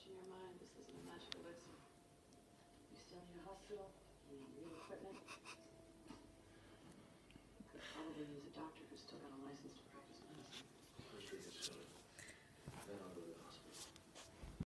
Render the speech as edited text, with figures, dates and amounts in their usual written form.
question your mind. This isn't a magic elixir. You still need a hospital, you need real equipment.